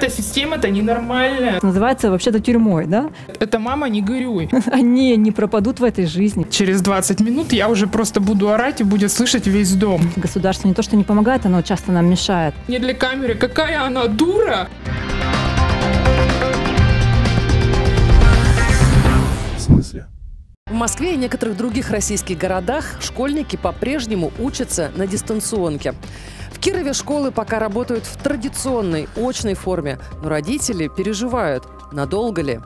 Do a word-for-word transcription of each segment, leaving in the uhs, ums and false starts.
эта система-то ненормальная. Называется вообще-то тюрьмой, да? Это мама, не горюй. Они не пропадут в этой жизни. Через двадцать минут я уже просто буду орать и будет слышать весь дом. Государство не то, что не помогает, оно часто нам мешает. Не для камеры. Какая она дура! В смысле? В Москве и некоторых других российских городах школьники по-прежнему учатся на дистанционке. В Кирове школы пока работают в традиционной, очной форме, но родители переживают, надолго ли.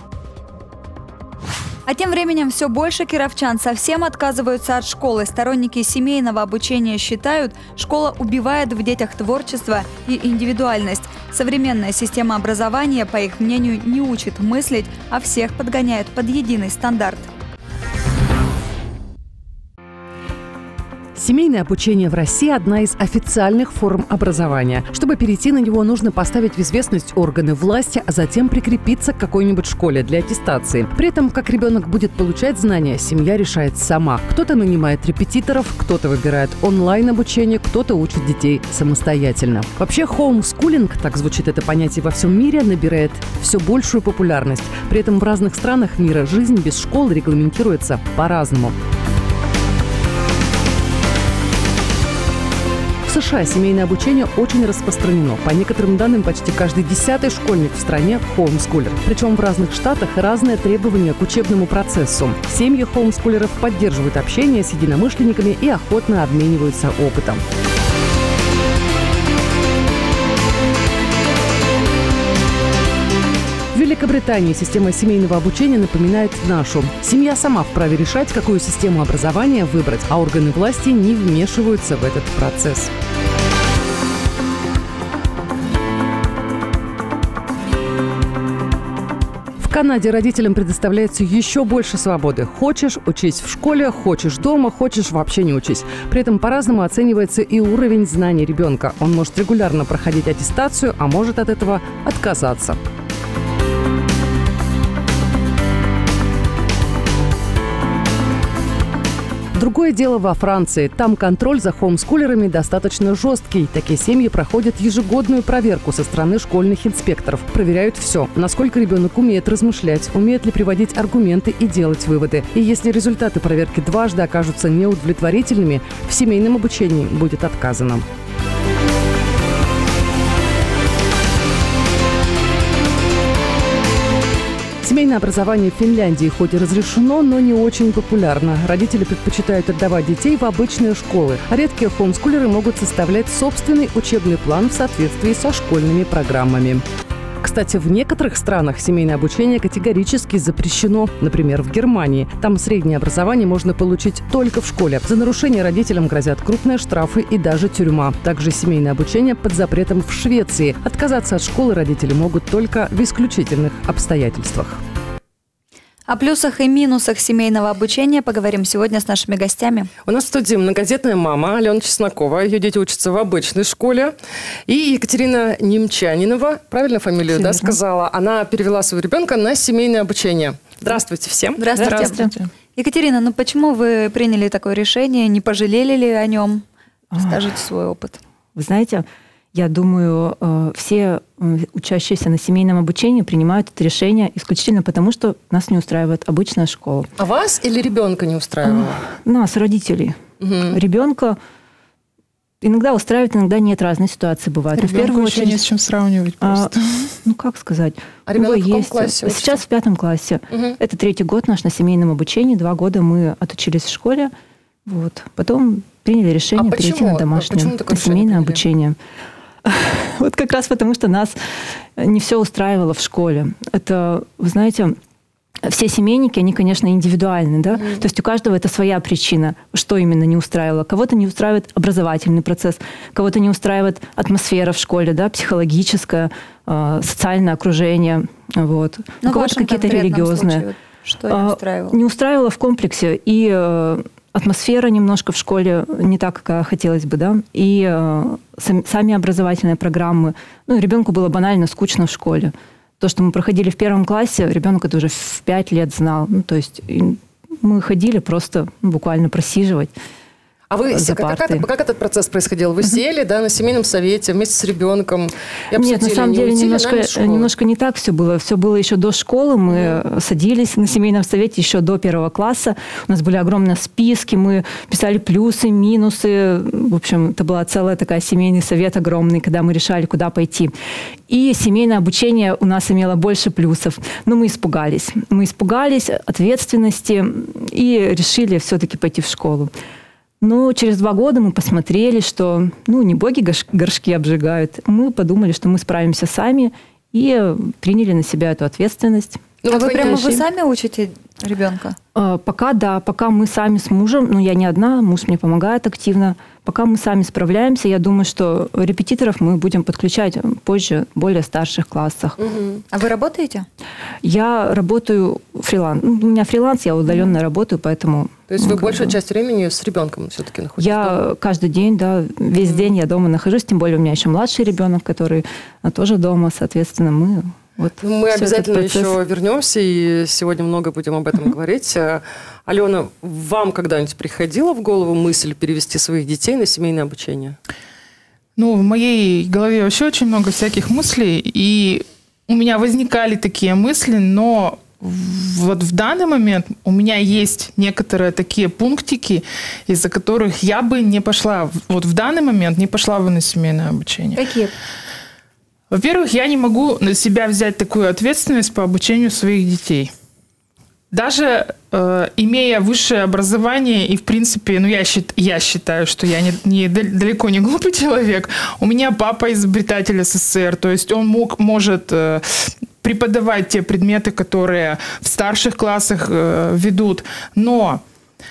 А тем временем все больше кировчан совсем отказываются от школы. Сторонники семейного обучения считают, школа убивает в детях творчество и индивидуальность. Современная система образования, по их мнению, не учит мыслить, а всех подгоняет под единый стандарт. Семейное обучение в России – одна из официальных форм образования. Чтобы перейти на него, нужно поставить в известность органы власти, а затем прикрепиться к какой-нибудь школе для аттестации. При этом, как ребенок будет получать знания, семья решает сама. Кто-то нанимает репетиторов, кто-то выбирает онлайн-обучение, кто-то учит детей самостоятельно. Вообще, хоумскулинг, так звучит это понятие во всем мире, набирает все большую популярность. При этом в разных странах мира жизнь без школ регламентируется по-разному. В США семейное обучение очень распространено. По некоторым данным, почти каждый десятый школьник в стране – хоумскулер. Причем в разных штатах разные требования к учебному процессу. Семьи хоумскулеров поддерживают общение с единомышленниками и охотно обмениваются опытом. В Великобритании система семейного обучения напоминает нашу. Семья сама вправе решать, какую систему образования выбрать, а органы власти не вмешиваются в этот процесс. В Канаде родителям предоставляется еще больше свободы. Хочешь – учись в школе, хочешь дома, хочешь – вообще не учись. При этом по-разному оценивается и уровень знаний ребенка. Он может регулярно проходить аттестацию, а может от этого отказаться. Другое дело во Франции. Там контроль за хоумскулерами достаточно жесткий. Такие семьи проходят ежегодную проверку со стороны школьных инспекторов. Проверяют все. Насколько ребенок умеет размышлять, умеет ли приводить аргументы и делать выводы. И если результаты проверки дважды окажутся неудовлетворительными, в семейном обучении будет отказано. Семейное образование в Финляндии хоть и разрешено, но не очень популярно. Родители предпочитают отдавать детей в обычные школы. А редкие хоумскулеры могут составлять собственный учебный план в соответствии со школьными программами. Кстати, в некоторых странах семейное обучение категорически запрещено. Например, в Германии. Там среднее образование можно получить только в школе. За нарушение родителям грозят крупные штрафы и даже тюрьма. Также семейное обучение под запретом в Швеции. Отказаться от школы родители могут только в исключительных обстоятельствах. О плюсах и минусах семейного обучения поговорим сегодня с нашими гостями. У нас в студии многодетная мама Алена Чеснокова. Ее дети учатся в обычной школе. И Екатерина Немчанинова, правильно фамилию, да, сказала? Она перевела своего ребенка на семейное обучение. Здравствуйте всем. Здравствуйте. Здравствуйте. Екатерина, ну почему вы приняли такое решение? Не пожалели ли о нем? Расскажите свой опыт. Вы знаете, я думаю, все учащиеся на семейном обучении принимают это решение исключительно потому, что нас не устраивает обычная школа. А вас или ребенка не устраивало? Нас, родителей. Угу. Ребенка иногда устраивает, иногда нет. Разные ситуации бывают. Ребенку в первую очередь не с чем сравнивать просто. А, ну, как сказать? А ребенок в каком есть. классе учится? Сейчас в пятом классе. Угу. Это третий год наш на семейном обучении. Два года мы отучились в школе. Вот. Потом приняли решение а перейти на домашнее, на семейное обучение. Вот как раз потому, что нас не все устраивало в школе. Это, вы знаете, все семейники, они, конечно, индивидуальны, да? Mm-hmm. То есть у каждого это своя причина, что именно не устраивало. Кого-то не устраивает образовательный процесс, кого-то не устраивает атмосфера в школе, да, психологическое, э, социальное окружение, вот. У кого-то какие-то религиозные. Случае, что не устраивало? Не устраивало в комплексе и э, атмосфера немножко в школе не так, как хотелось бы, да, и э, сами образовательные программы. Ну, ребенку было банально скучно в школе. То, что мы проходили в первом классе, ребенок это уже в пять лет знал. Ну, то есть мы ходили просто ну, буквально просиживать. А вы, за как, партой. как, как этот процесс происходил? Вы сели, да, на семейном совете вместе с ребенком и обсудили, Нет, на самом не деле уйти ли немножко, нам из школы? немножко не так все было. Все было еще до школы. Мы mm. садились на семейном совете еще до первого класса. У нас были огромные списки, мы писали плюсы, минусы. В общем, это была целая такая семейный совет огромный, когда мы решали, куда пойти. И семейное обучение у нас имело больше плюсов. Но мы испугались. Мы испугались ответственности и решили все-таки пойти в школу. Но через два года мы посмотрели, что ну, не боги горшки обжигают. Мы подумали, что мы справимся сами и приняли на себя эту ответственность. Ну, а вы прямо вы сами учите ребенка? А, пока да, пока мы сами с мужем, ну я не одна, муж мне помогает активно. Пока мы сами справляемся, я думаю, что репетиторов мы будем подключать позже, в более старших классах. Угу. А вы работаете? Я работаю фриланс. У меня фриланс, я удаленно mm. работаю, поэтому... То есть ну, вы большую бы... часть времени с ребенком все-таки находитесь? Я дома? Каждый день, да, весь mm. день я дома нахожусь, тем более у меня еще младший ребенок, который тоже дома, соответственно, мы... Вот мы обязательно еще вернемся и сегодня много будем об этом mm-hmm. говорить. Алена, вам когда-нибудь приходила в голову мысль перевести своих детей на семейное обучение? Ну, в моей голове вообще очень много всяких мыслей, и у меня возникали такие мысли, но вот в данный момент у меня есть некоторые такие пунктики, из-за которых я бы не пошла, вот в данный момент не пошла бы на семейное обучение. Какие? Во-первых, я не могу на себя взять такую ответственность по обучению своих детей. Даже э, имея высшее образование, и в принципе, ну я, счит, я считаю, что я не, не, далеко не глупый человек, у меня папа изобретатель СССР, то есть он мог, может э, преподавать те предметы, которые в старших классах э, ведут, но...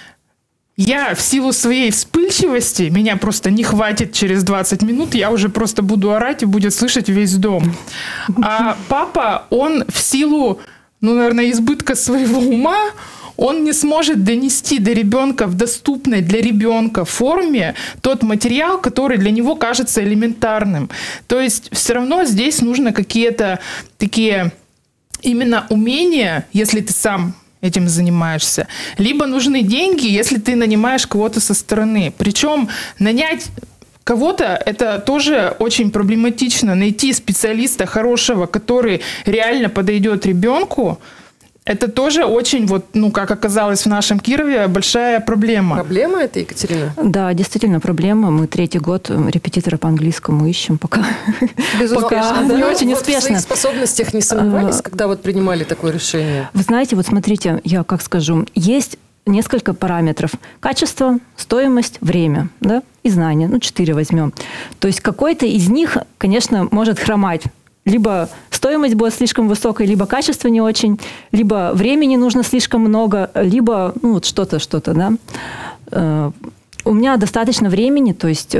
Я в силу своей вспыльчивости, меня просто не хватит через двадцать минут, я уже просто буду орать и будет слышать весь дом. А папа, он в силу, ну, наверное, избытка своего ума, он не сможет донести до ребенка в доступной для ребенка форме тот материал, который для него кажется элементарным. То есть все равно здесь нужно какие-то такие именно умения, если ты сам этим занимаешься. Либо нужны деньги, если ты нанимаешь кого-то со стороны. Причем нанять кого-то это тоже очень проблематично. Найти специалиста хорошего, который реально подойдет ребенку, это тоже очень, вот, ну, как оказалось в нашем Кирове, большая проблема. Проблема это, Екатерина? Да, действительно проблема. Мы третий год репетитора по английскому ищем, пока, пока не очень успешно. В своих способностях не сомневались, когда вот принимали такое решение? Вы знаете, вот смотрите, я как скажу, есть несколько параметров. Качество, стоимость, время, да, и знания. Ну, четыре возьмем. То есть какой-то из них, конечно, может хромать. Либо стоимость была слишком высокой, либо качество не очень, либо времени нужно слишком много, либо ну, вот что-то, что-то, да. У меня достаточно времени, то есть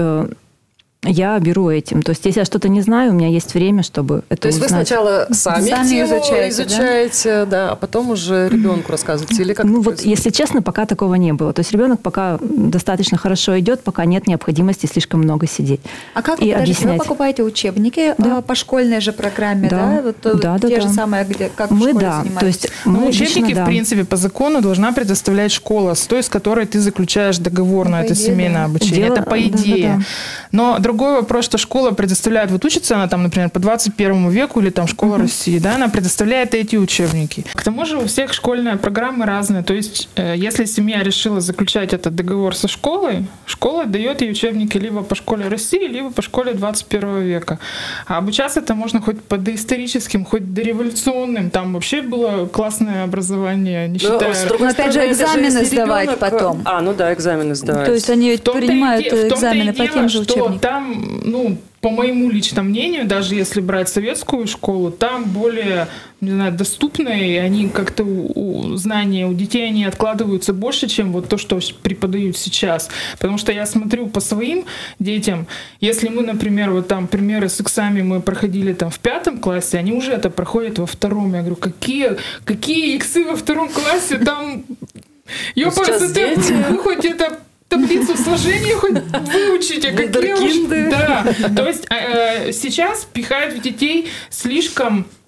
я беру этим. То есть если я что-то не знаю, у меня есть время, чтобы это То есть узнать. вы сначала сами, сами тему изучаете, изучаете да? да, а потом уже ребенку рассказываете? Или как ну вот, происходит? если честно, пока такого не было. То есть ребенок пока достаточно хорошо идет, пока нет необходимости слишком много сидеть. А как и вы, объяснять. Вы покупаете учебники да. по школьной же программе, да? да? Вот, да, те да, же да. самые, где, как мы, в школе да. занимаетесь? То есть ну, мы учебники, лично, да. в принципе, по закону должна предоставлять школа, с той, с которой ты заключаешь договор ну, на это идее, семейное да. обучение. Дело, это по идее. Да, да, да. Но другой вопрос, что школа предоставляет, вот учится она там, например, по двадцать первому веку или там школа uh-huh. России, да, она предоставляет эти учебники. К тому же у всех школьные программы разные, то есть э, если семья решила заключать этот договор со школой, школа дает ей учебники либо по школе России, либо по школе двадцать первого века. А обучаться-то можно хоть по доисторическим, хоть дореволюционным, там вообще было классное образование, не но, считая... Но опять же экзамены сдавать ребенок... потом. А, ну да, экзамены сдавать. То есть они принимают экзамены по тем же учебникам. Там, ну, по моему личному мнению, даже если брать советскую школу, там более, не знаю, доступные, они как-то у, у знания у детей они откладываются больше, чем вот то, что преподают сейчас. Потому что я смотрю по своим детям, если мы, например, вот там примеры с иксами мы проходили там в пятом классе, они уже это проходят во втором. Я говорю, какие, какие иксы во втором классе? Там, ёпарасы, ты, ну хоть это... таблицу сложения хоть выучите, какие уж... Да, то есть э, сейчас пихают в детей слишком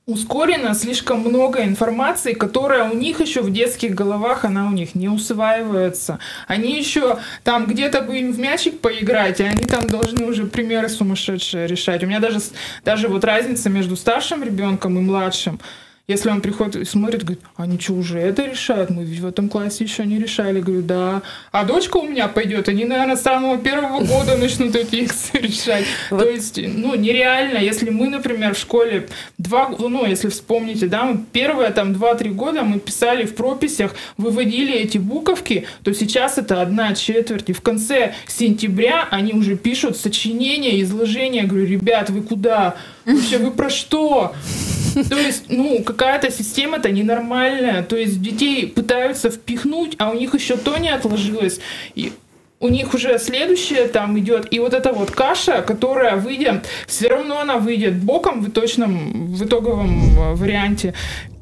ускорено, слишком много информации, которая у них еще в детских головах, она у них не усваивается. Они еще там где-то бы им в мячик поиграть, и они там должны уже примеры сумасшедшие решать. У меня даже, даже вот разница между старшим ребенком и младшим. Если он приходит и смотрит, говорит, они что, уже это решают? Мы ведь в этом классе еще не решали. Говорю, да. А дочка у меня пойдет, они, наверное, с самого первого года начнут эти иксы решать. То есть, ну, нереально. Если мы, например, в школе два, ну, если вспомните, да, мы первые там два-три года мы писали в прописях, выводили эти буковки, то сейчас это одна четверть. И в конце сентября они уже пишут сочинения, изложения. Я говорю, ребят, вы куда? Вообще, вы про что? То есть, ну, какая-то система-то ненормальная. То есть детей пытаются впихнуть, а у них еще то не отложилось. И у них уже следующее там идет. И вот эта вот каша, которая выйдет, все равно она выйдет боком в точном, в итоговом варианте.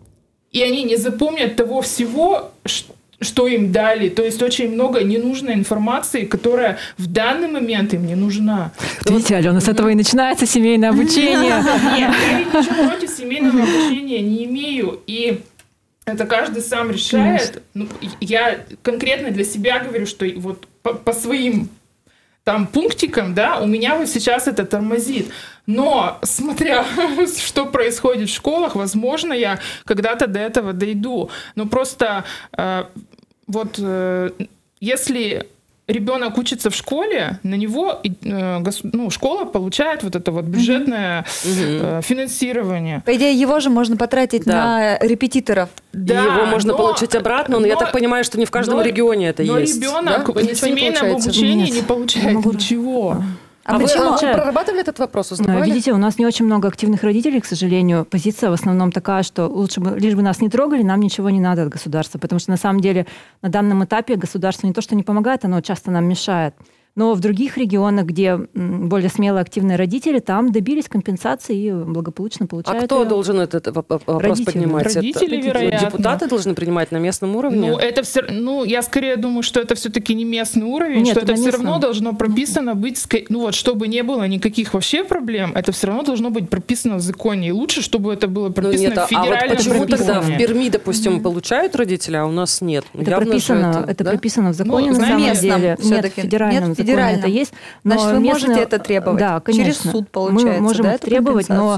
И они не запомнят того всего, что что им дали. То есть очень много ненужной информации, которая в данный момент им не нужна. Видите, Алена, с этого и начинается семейное обучение. Нет, я ведь ничего против семейного обучения не имею. И это каждый сам решает. Ну, я конкретно для себя говорю, что вот по, по своим там пунктикам, да, у меня вот сейчас это тормозит. Но, смотря, что происходит в школах, возможно, я когда-то до этого дойду. Но просто э, вот э, если ребенок учится в школе, на него э, гос, ну, школа получает вот это вот бюджетное э, финансирование. По идее, его же можно потратить да. на репетиторов. Да, его можно но, получить обратно, но, но я так понимаю, что не в каждом но, регионе это но есть. Но ребенок да? на семейном обучении не получает ничего. А, а вы, вы прорабатывали этот вопрос? Узнавали? Видите, у нас не очень много активных родителей, к сожалению. Позиция в основном такая, что лучше бы, лишь бы нас не трогали, нам ничего не надо от государства. Потому что на самом деле на данном этапе государство не то, что не помогает, оно часто нам мешает. Но в других регионах, где более смелые активные родители, там добились компенсации и благополучно получают. А кто ее. должен этот вопрос родители. поднимать? Родители, это, вероятно. Депутаты должны принимать на местном уровне? Ну, это все, ну, я скорее думаю, что это все-таки не местный уровень, Нет, что это, это все местном. равно должно прописано быть, ну вот, чтобы не было никаких вообще проблем, это все равно должно быть прописано в законе. И лучше, чтобы это было прописано ну, нет, в федеральном а вот почему законе. тогда в Перми, допустим, mm-hmm. получают родители, а у нас нет? Это, прописано, это, это да? прописано в законе, ну, на самом местном, деле. Нет, в федеральном, нет, в федеральном. Это есть. Но Значит, вы местные, можете это требовать? Да, конечно. Через суд, получается, мы можем да, это требовать, но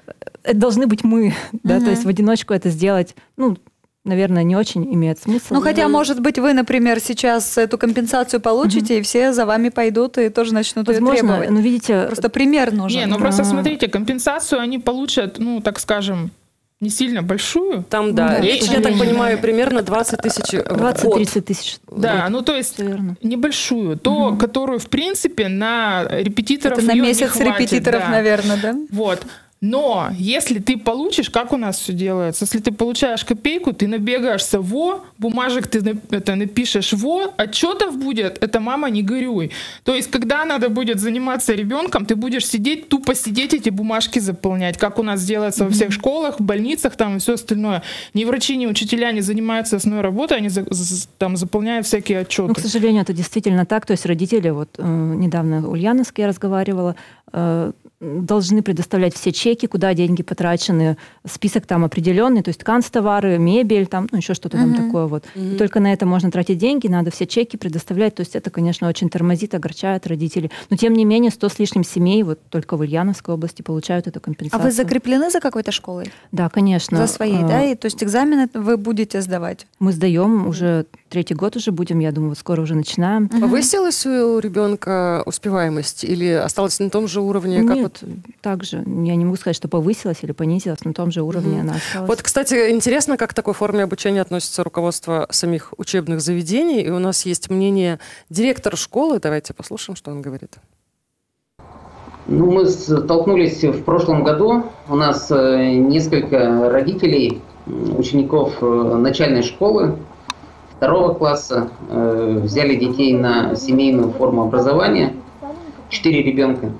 это должны быть мы. Да, угу. То есть в одиночку это сделать, ну, наверное, не очень имеет смысла. Ну, хотя, но... может быть, вы, например, сейчас эту компенсацию получите, угу. и все за вами пойдут и тоже начнут ее требовать. Ну, видите... Просто пример нужен. Не, ну просто смотрите, компенсацию они получат, ну, так скажем, не сильно большую. Там, да, да речь, я так понимаю, примерно двадцать тысяч в год. двадцать-тридцать тысяч. Да, вот. Ну то есть небольшую. То, угу. которую, в принципе, на репетиторов это на месяц не хватит, репетиторов, да. наверное, да? Вот. Но если ты получишь, как у нас все делается, если ты получаешь копейку, ты набегаешься во, бумажек ты это напишешь во, отчетов будет, это мама не горюй. То есть, когда надо будет заниматься ребенком, ты будешь сидеть, тупо сидеть эти бумажки заполнять, как у нас делается mm-hmm. во всех школах, в больницах там и все остальное. Ни врачи, ни учителя не занимаются основной работой, они за, за, там заполняют всякие отчеты. Ну, к сожалению, это действительно так. То есть родители, вот э, недавно Ульяновск я разговаривала, э, должны предоставлять все чеки, куда деньги потрачены, список там определенный, то есть канцтовары, мебель, там, ну, еще что-то uh-huh. там такое вот. Uh-huh. И только на это можно тратить деньги, надо все чеки предоставлять, то есть это, конечно, очень тормозит, огорчает родителей. Но, тем не менее, сто с лишним семей вот только в Ульяновской области получают эту компенсацию. А вы закреплены за какой-то школой? Да, конечно. За своей, а, да? И, то есть экзамены вы будете сдавать? Мы сдаем уже третий год уже будем, я думаю, вот скоро уже начинаем. Uh-huh. Повысилась у ребенка успеваемость или осталась на том же уровне, как Нет, вот... так же. Я не могу сказать, что повысилась или понизилась, на том же уровне uh-huh. она осталась. Вот, кстати, интересно, как к такой форме обучения относится руководство самих учебных заведений. И у нас есть мнение директора школы. Давайте послушаем, что он говорит. Ну, мы столкнулись в прошлом году. У нас несколько родителей, учеников начальной школы второго класса взяли детей на семейную форму образования. Четыре ребенка.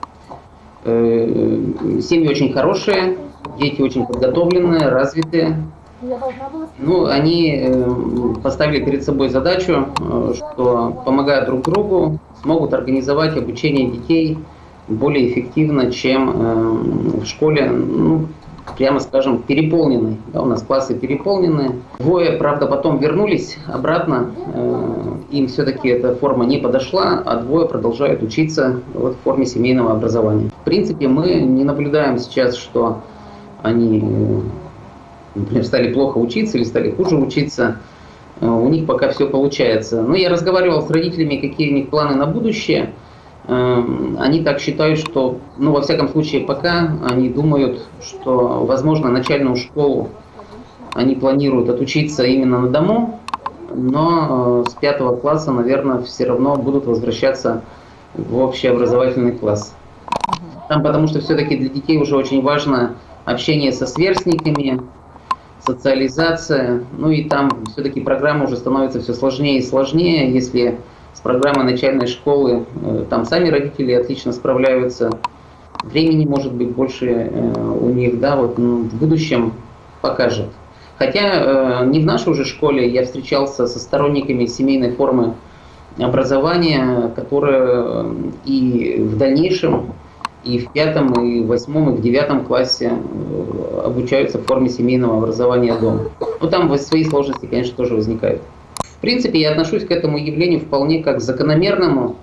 Семьи очень хорошие, дети очень подготовленные, развитые. Ну, они поставили перед собой задачу, что, помогая друг другу, смогут организовать обучение детей более эффективно, чем в школе. Ну, прямо скажем, переполненной. Да, у нас классы переполнены. Двое, правда, потом вернулись обратно. Им все-таки эта форма не подошла, а двое продолжают учиться вот в форме семейного образования. В принципе, мы не наблюдаем сейчас, что они, например, стали плохо учиться или стали хуже учиться. У них пока все получается. Но я разговаривал с родителями, какие у них планы на будущее. Они так считают, что, ну, во всяком случае, пока они думают, что, возможно, начальную школу они планируют отучиться именно на дому, но с пятого класса, наверное, все равно будут возвращаться в общеобразовательный класс. Там, потому что все-таки для детей уже очень важно общение со сверстниками, социализация, ну и там все-таки программа уже становится все сложнее и сложнее, если с программой начальной школы там сами родители отлично справляются, времени может быть больше у них, да, вот ну, в будущем покажет. Хотя не в нашей уже школе я встречался со сторонниками семейной формы образования, которая и в дальнейшем, и в пятом, и в восьмом, и в девятом классе обучаются в форме семейного образования дома. Но там свои сложности, конечно, тоже возникают. В принципе, я отношусь к этому явлению вполне как к закономерному,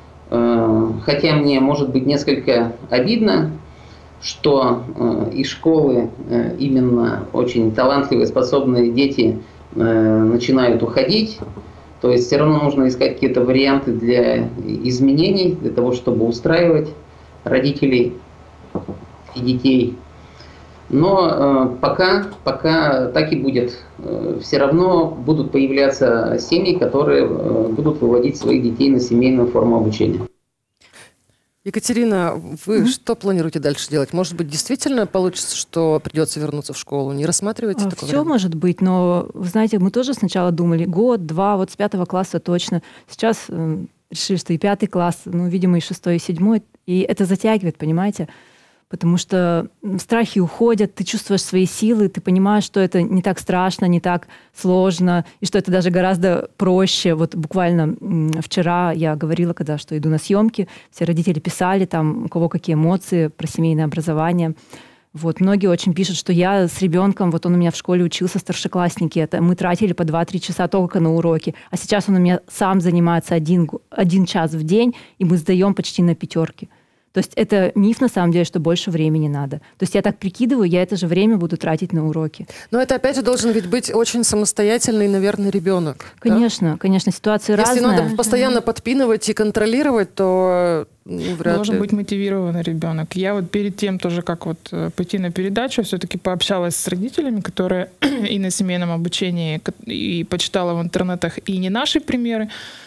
хотя мне может быть несколько обидно, что из школы именно очень талантливые, способные дети начинают уходить. То есть все равно нужно искать какие-то варианты для изменений, для того, чтобы устраивать родителей и детей. Но э, пока, пока так и будет. Э, все равно будут появляться семьи, которые э, будут выводить своих детей на семейную форму обучения. Екатерина, вы mm-hmm. что планируете дальше делать? Может быть, действительно получится, что придется вернуться в школу? Не рассматриваете такое? Все может быть, но, вы знаете, мы тоже сначала думали, год, два, вот с пятого класса точно. Сейчас э, решили, что и пятый класс, ну, видимо, и шестой, и седьмой. И это затягивает, понимаете? Потому что страхи уходят, ты чувствуешь свои силы, ты понимаешь, что это не так страшно, не так сложно, и что это даже гораздо проще. Вот буквально вчера я говорила, когда что иду на съемки, все родители писали, там, у кого какие эмоции про семейное образование. Вот, многие очень пишут, что я с ребенком, вот он у меня в школе учился, старшеклассники, это мы тратили по два-три часа только на уроки, а сейчас он у меня сам занимается один, один час в день, и мы сдаем почти на пятерки. То есть это миф, на самом деле, что больше времени надо. То есть я так прикидываю, я это же время буду тратить на уроки. Но это, опять же, должен ведь быть очень самостоятельный, наверное, ребенок. Конечно, да? Конечно, ситуации Если разные. Если надо постоянно подпинывать и контролировать, то ну, вряд Должен ли. быть мотивированный ребенок. Я вот перед тем тоже, как вот пойти на передачу, все-таки пообщалась с родителями, которые и на семейном обучении, и почитала в интернетах и не наши примеры.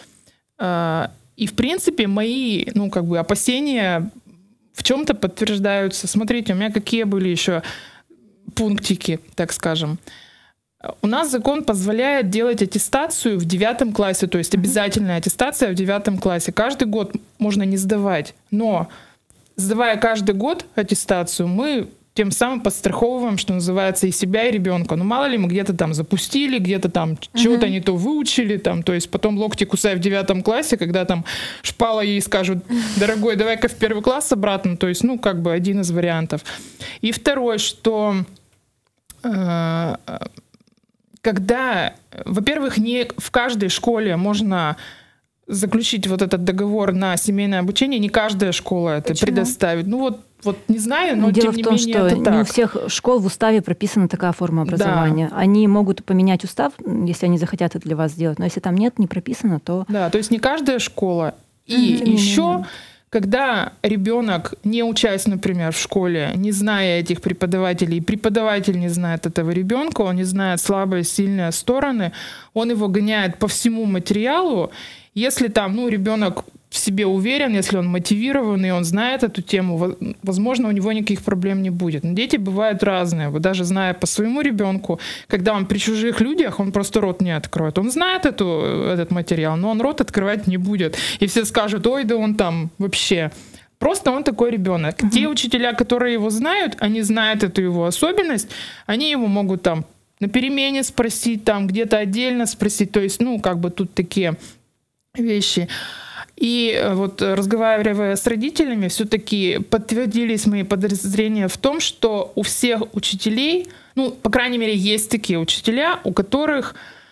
И, в принципе, мои, ну, как бы, опасения в чем-то подтверждаются. Смотрите, у меня какие были еще пунктики, так скажем. У нас закон позволяет делать аттестацию в девятом классе, то есть обязательная аттестация в девятом классе. Каждый год можно не сдавать, но сдавая каждый год аттестацию, мы тем самым подстраховываем, что называется, и себя, и ребенка. Ну, мало ли, мы где-то там запустили, где-то там uh-huh. чего-то не то выучили, там, то есть потом локти кусай в девятом классе, когда там шпала ей скажут, дорогой, давай-ка в первый класс обратно, то есть, ну, как бы один из вариантов. И второй, что э, когда, во-первых, не в каждой школе можно заключить вот этот договор на семейное обучение, не каждая школа это Почему? предоставит. Ну вот, вот не знаю, но Дело тем не в том, менее что это так. не у всех школ в уставе прописана такая форма образования. Да. Они могут поменять устав, если они захотят это для вас сделать, но если там нет, не прописано, то... Да, то есть не каждая школа. И mm-hmm. еще, когда ребенок, не учась, например, в школе, не зная этих преподавателей, и преподаватель не знает этого ребенка, он не знает слабые, сильные стороны, он его гоняет по всему материалу. Если там, ну, ребенок в себе уверен, если он мотивирован, и он знает эту тему, возможно, у него никаких проблем не будет. Но дети бывают разные. Вот даже зная по своему ребенку, когда он при чужих людях, он просто рот не откроет. Он знает эту, этот материал, но он рот открывать не будет. И все скажут, ой, да он там вообще... Просто он такой ребенок. Uh-huh. Те учителя, которые его знают, они знают эту его особенность, они его могут там на перемене спросить, там где-то отдельно спросить. То есть, ну, как бы тут такие... вещи. И вот разговаривая с родителями, все-таки подтвердились мои подозрения в том, что у всех учителей, ну, по крайней мере, есть такие учителя, у которых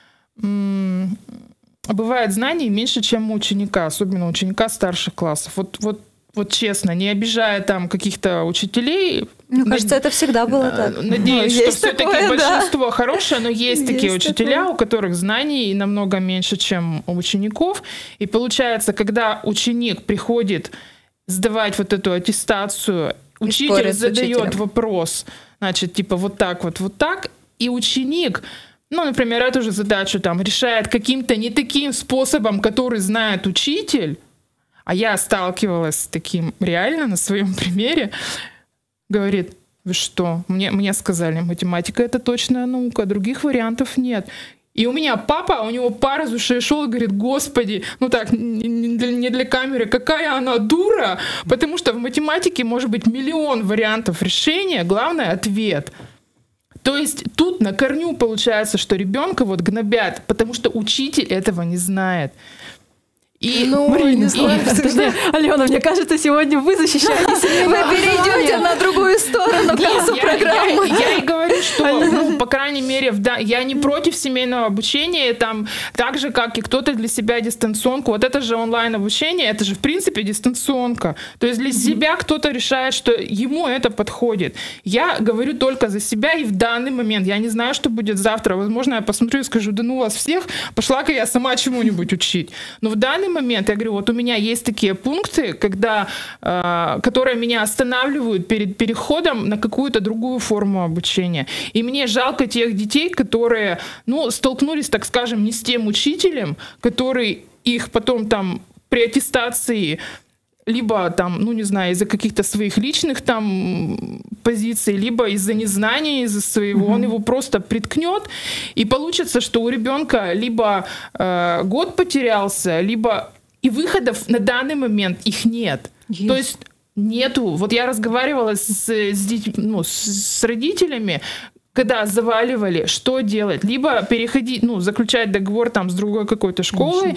м- бывает знаний меньше, чем у ученика, особенно у ученика старших классов. Вот, вот, вот честно, не обижая там каких-то учителей. Мне кажется, это всегда было так. Надеюсь, ну, что все-таки такое, большинство да. хорошее, но есть, есть такие учителя, такое. У которых знаний намного меньше, чем у учеников. И получается, когда ученик приходит сдавать вот эту аттестацию, учитель задает вопрос, значит, типа вот так вот, вот так, и ученик... Ну, например, эту же задачу там решает каким-то не таким способом, который знает учитель, а я сталкивалась с таким реально на своем примере, говорит, вы что, мне, мне сказали, математика — это точная наука, других вариантов нет. И у меня папа, у него пар из ушей шел и говорит, господи, ну так, не для, не для камеры, какая она дура, потому что в математике может быть миллион вариантов решения, главное — ответ. То есть тут на корню получается, что ребенка вот гнобят, потому что учитель этого не знает. И, ну, Марина, не знаю, и... Алена, мне кажется, сегодня вы защищаете себя. Вы перейдете на другую сторону к концу программы. Я, я, я и говорю, что, ну, по крайней мере, да, я не против семейного обучения, там, так же, как и кто-то для себя дистанционку. Вот это же онлайн-обучение, это же, в принципе, дистанционка. То есть для себя кто-то решает, что ему это подходит. Я говорю только за себя, и в данный момент я не знаю, что будет завтра. Возможно, я посмотрю и скажу, да ну вас всех, пошла-ка я сама чему-нибудь учить. Но в данный момент я говорю, вот у меня есть такие пункты, когда, э, которые меня останавливают перед переходом на какую-то другую форму обучения. И мне жалко тех детей, которые, ну, столкнулись, так скажем, не с тем учителем, который их потом там при аттестации либо там, ну не знаю, из-за каких-то своих личных там позиций, либо из-за незнания, из-за своего, mm-hmm. он его просто приткнет, и получится, что у ребенка либо э, год потерялся, либо и выходов на данный момент их нет. Есть. То есть нету. Вот я разговаривала с, с, детьми, ну, с, с родителями, когда заваливали, что делать? Либо переходить, ну, заключать договор там с другой какой-то школой, Конечно.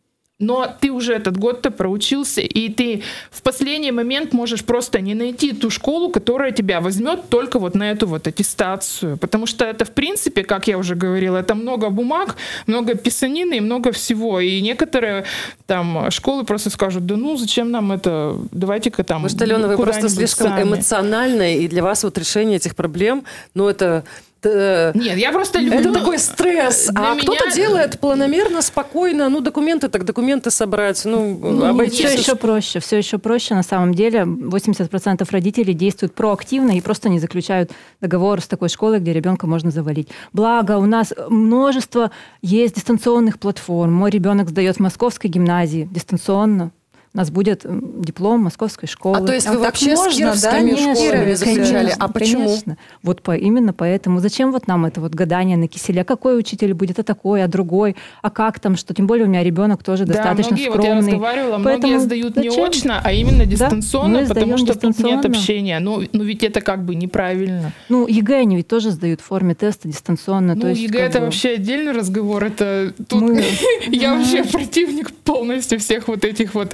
Но ты уже этот год-то проучился, и ты в последний момент можешь просто не найти ту школу, которая тебя возьмет только вот на эту вот аттестацию. Потому что это, в принципе, как я уже говорила, это много бумаг, много писанины и много всего. И некоторые там школы просто скажут, да ну, зачем нам это, давайте-ка там Может, Алена, вы просто слишком сами. эмоциональная, и для вас вот решение этих проблем, ну, это... Нет, я просто люблю... Это такой стресс. А меня... кто-то делает планомерно, спокойно. Ну, документы, так документы собрать. Ну, ну обойтись. Все еще проще. Все еще проще. На самом деле восемьдесят процентов родителей действуют проактивно и просто не заключают договор с такой школой, где ребенка можно завалить. Благо, у нас множество есть дистанционных платформ. Мой ребенок сдает в московской гимназии дистанционно. У нас будет диплом московской школы. А то есть вы а вообще можно, с кировскими да? школами заключали? А почему? Конечно. Вот по, именно поэтому. Зачем вот нам это вот гадание на киселе? А какой учитель будет? А такой, а другой? А как там что? Тем более у меня ребенок тоже да, достаточно многие, скромный. Вот я разговаривала, поэтому многие сдают зачем? Не очно, а именно дистанционно, да? потому что тут нет общения. Ну, ну ведь это как бы неправильно. Ну ЕГЭ они ведь тоже сдают в форме теста дистанционно. Ну то есть, ЕГЭ это бы... вообще отдельный разговор. Это тут Мы... я вообще противник полностью всех вот этих вот...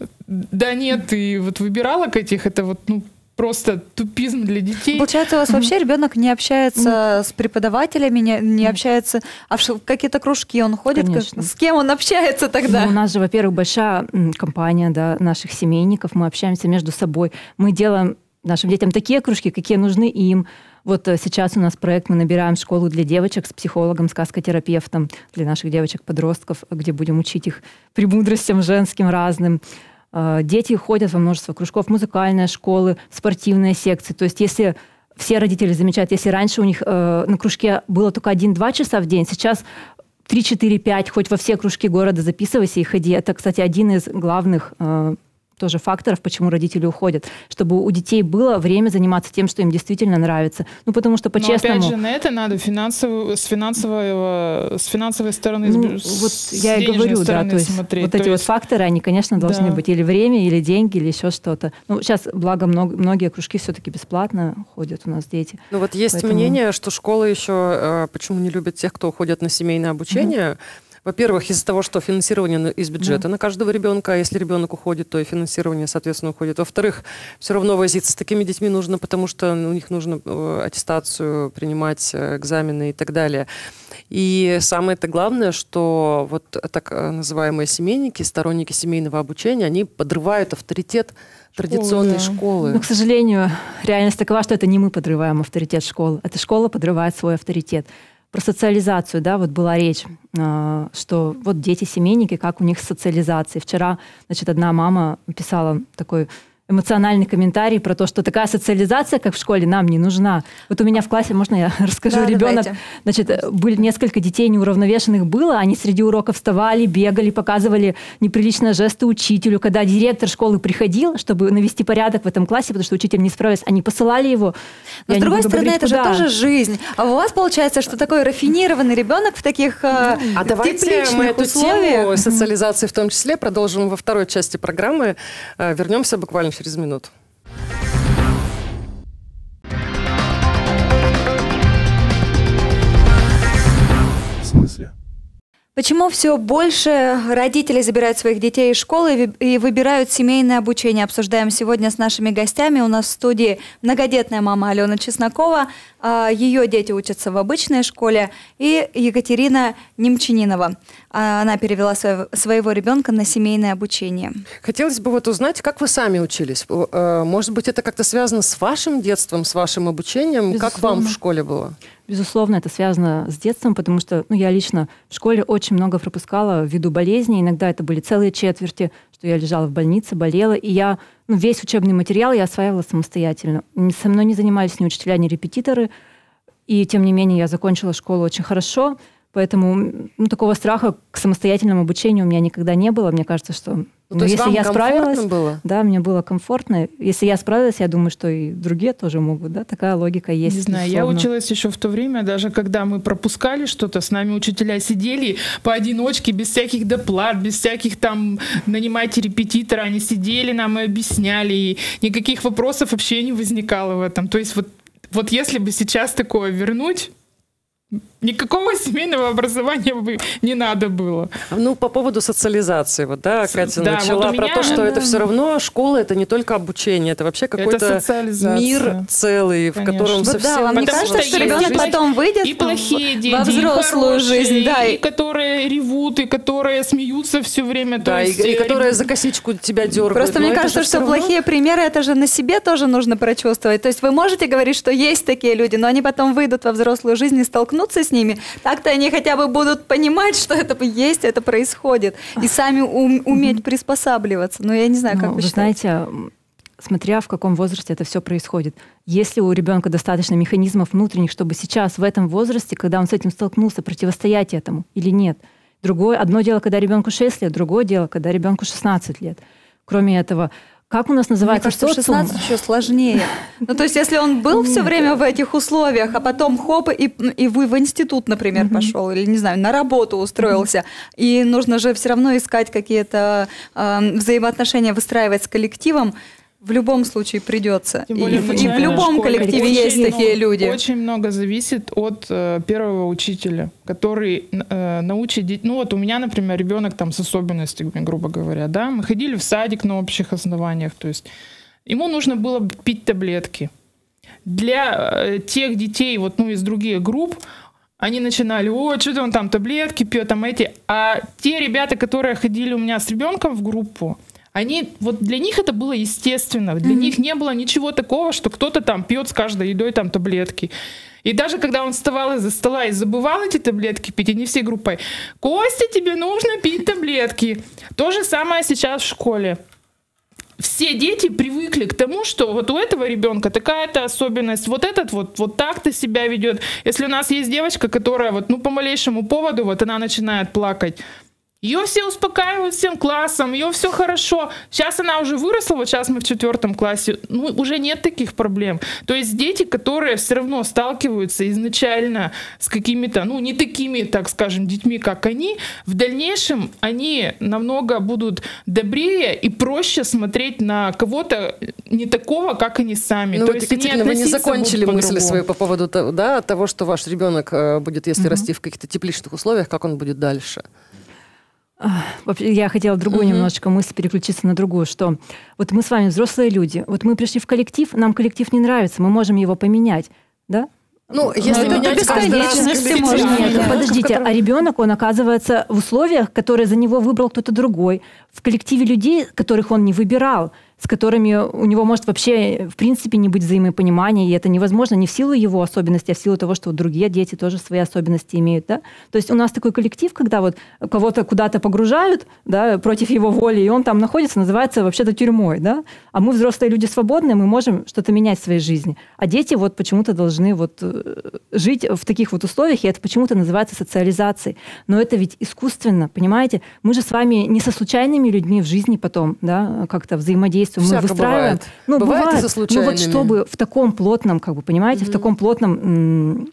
Да нет, и вот выбиралок этих, это вот, ну, просто тупизм для детей. Получается, у вас вообще ребенок не общается с преподавателями, не, не общается, а в какие-то кружки он ходит? Как, с кем он общается тогда? Ну, у нас же, во-первых, большая компания, да, наших семейников, мы общаемся между собой, мы делаем нашим детям такие кружки, какие нужны им. Вот сейчас у нас проект, мы набираем школу для девочек с психологом, сказкотерапевтом для наших девочек-подростков, где будем учить их премудростям женским разным. Дети ходят во множество кружков, музыкальные школы, спортивные секции. То есть если все родители замечают, если раньше у них э, на кружке было только один-два часа в день, сейчас три, четыре, пять, хоть во все кружки города записывайся и ходи. Это, кстати, один из главных э, тоже факторов, почему родители уходят. Чтобы у детей было время заниматься тем, что им действительно нравится. Ну, потому что по-честному... Но опять же, на это надо финансово, с, финансового, с финансовой стороны, ну, с вот я и говорю, да, то есть смотреть. Вот то эти есть... вот факторы, они, конечно, должны да. быть. Или время, или деньги, или еще что-то. Ну, сейчас, благо, много, многие кружки все-таки бесплатно ходят у нас дети. Ну, вот есть Поэтому... мнение, что школа еще, почему не любят тех, кто уходят на семейное обучение, mm-hmm. Во-первых, из-за того, что финансирование из бюджета да. на каждого ребенка, а если ребенок уходит, то и финансирование, соответственно, уходит. Во-вторых, все равно возиться с такими детьми нужно, потому что у них нужно аттестацию принимать, экзамены и так далее. И самое-то главное, что вот так называемые семейники, сторонники семейного обучения, они подрывают авторитет традиционной школы. школы. Но, к сожалению, реальность такова, что это не мы подрываем авторитет школы, это школа подрывает свой авторитет. Про социализацию, да, вот была речь, что вот дети-семейники, как у них с социализацией. Вчера, значит, одна мама писала такой эмоциональный комментарий про то, что такая социализация, как в школе, нам не нужна. Вот у меня в классе, можно я расскажу, да, ребенок, давайте. Значит, были несколько детей неуравновешенных было, они среди уроков вставали, бегали, показывали неприличные жесты учителю. Когда директор школы приходил, чтобы навести порядок в этом классе, потому что учитель не справился, они посылали его. Но с другой стороны, это куда. же тоже жизнь. А у вас получается, что такой рафинированный ребенок в таких э, а давайте мы эту условиях. тему социализации в том числе продолжим во второй части программы. Вернемся буквально через минуту. В смысле? Почему все больше родителей забирают своих детей из школы и выбирают семейное обучение? Обсуждаем сегодня с нашими гостями. У нас в студии многодетная мама Алена Чеснокова. Ее дети учатся в обычной школе. И Екатерина Немчининова. Она перевела своего, своего ребенка на семейное обучение. Хотелось бы вот узнать, как вы сами учились? Может быть, это как-то связано с вашим детством, с вашим обучением? Безусловно. Как вам в школе было? Безусловно, это связано с детством, потому что ну, я лично в школе очень много пропускала ввиду болезни. Иногда это были целые четверти, что я лежала в больнице, болела. И я ну, весь учебный материал я осваивала самостоятельно. Со мной не занимались ни учителя, ни репетиторы. И тем не менее я закончила школу очень хорошо. Поэтому ну, такого страха к самостоятельному обучению у меня никогда не было. Мне кажется, что ну, ну, если я справилась, было? Да, мне было комфортно. Если я справилась, я думаю, что и другие тоже могут. Да? Такая логика есть. Не знаю, я училась еще в то время, даже когда мы пропускали что-то, с нами учителя сидели поодиночке, без всяких доплат, без всяких там нанимайте репетитора. Они сидели нам и объясняли, и никаких вопросов вообще не возникало в этом. То есть вот, вот если бы сейчас такое вернуть, никакого семейного образования бы не надо было. Ну, по поводу социализации, вот, да, Катя да, начала вот меня, про то, что да. это все равно школа, это не только обучение, это вообще какой-то мир целый, Конечно. в котором вот совсем... Да, вам не кажется, что ребенок потом выйдет и плохие дети, во взрослую и хорошие, жизнь, да, и которые ревут, и которые смеются все время. Да, есть, и, и которые за косичку тебя дергают. Просто мне кажется, что равно... плохие примеры, это же на себе тоже нужно прочувствовать. То есть вы можете говорить, что есть такие люди, но они потом выйдут во взрослую жизнь и столкнутся с ними. Так-то они хотя бы будут понимать, что это есть, это происходит. И сами ум, уметь приспосабливаться. Но я не знаю, как ну, вы, вы считаете. знаете, смотря в каком возрасте это все происходит. Если у ребенка достаточно механизмов внутренних, чтобы сейчас в этом возрасте, когда он с этим столкнулся, противостоять этому или нет. Другое, одно дело, когда ребенку шесть лет, другое дело, когда ребенку шестнадцать лет. Кроме этого, как у нас называется социум? шестнадцать еще сложнее. Ну, то есть, если он был все время в этих условиях, а потом хоп, и, и вы в институт, например, mm-hmm. пошел, или, не знаю, на работу устроился, mm-hmm. и нужно же все равно искать какие-то э, взаимоотношения, выстраивать с коллективом, в любом случае придется. И, и в любом школе коллективе очень есть много, такие люди. Очень много зависит от э, первого учителя, который э, научит детей. Ну вот у меня, например, ребенок там с особенностями, грубо говоря, да, мы ходили в садик на общих основаниях, то есть ему нужно было пить таблетки. Для э, тех детей, вот, ну, из других групп, они начинали, о, что-то он там таблетки пьет, там эти. А те ребята, которые ходили у меня с ребенком в группу, они, вот для них это было естественно. Для mm-hmm. них не было ничего такого, что кто-то там пьет с каждой едой там таблетки. И даже когда он вставал из-за стола и забывал эти таблетки пить, они все группой: «Костя, тебе нужно пить таблетки». То же самое сейчас в школе. Все дети привыкли к тому, что вот у этого ребенка такая-то особенность, вот этот вот, вот так-то себя ведет. Если у нас есть девочка, которая вот, ну, по малейшему поводу, вот она начинает плакать, ее все успокаивают всем классом, ее все хорошо. Сейчас она уже выросла, вот сейчас мы в четвертом классе, ну, уже нет таких проблем. То есть дети, которые все равно сталкиваются изначально с какими-то, ну, не такими, так скажем, детьми, как они, в дальнейшем они намного будут добрее и проще смотреть на кого-то не такого, как они сами. Ну, То вот, есть Екатерина, вы не закончили мысли свои по поводу того, да, того, что ваш ребенок будет, если угу. расти в каких-то тепличных условиях, как он будет дальше? Я хотела другую uh-huh. немножечко мысль переключиться на другую, что вот мы с вами взрослые люди, вот мы пришли в коллектив, нам коллектив не нравится, мы можем его поменять, да? Ну, если но менять каждый раз, можно. Нет, подождите, а ребенок, он оказывается в условиях, которые за него выбрал кто-то другой, в коллективе людей, которых он не выбирал, с которыми у него может вообще в принципе не быть взаимопонимания, и это невозможно не в силу его особенностей, а в силу того, что другие дети тоже свои особенности имеют. Да? То есть у нас такой коллектив, когда вот кого-то куда-то погружают, да, против его воли, и он там находится, называется вообще-то тюрьмой. Да? А мы, взрослые люди свободные, мы можем что-то менять в своей жизни. А дети вот почему-то должны вот жить в таких вот условиях, и это почему-то называется социализацией. Но это ведь искусственно, понимаете? Мы же с вами не со случайными людьми в жизни потом, да, как-то взаимодействуем. Мы Всяко выстраиваем. Бывает. Ну, бывает, бывает. и со случайными. Ну вот чтобы в таком плотном, как бы, понимаете, mm-hmm. в таком плотном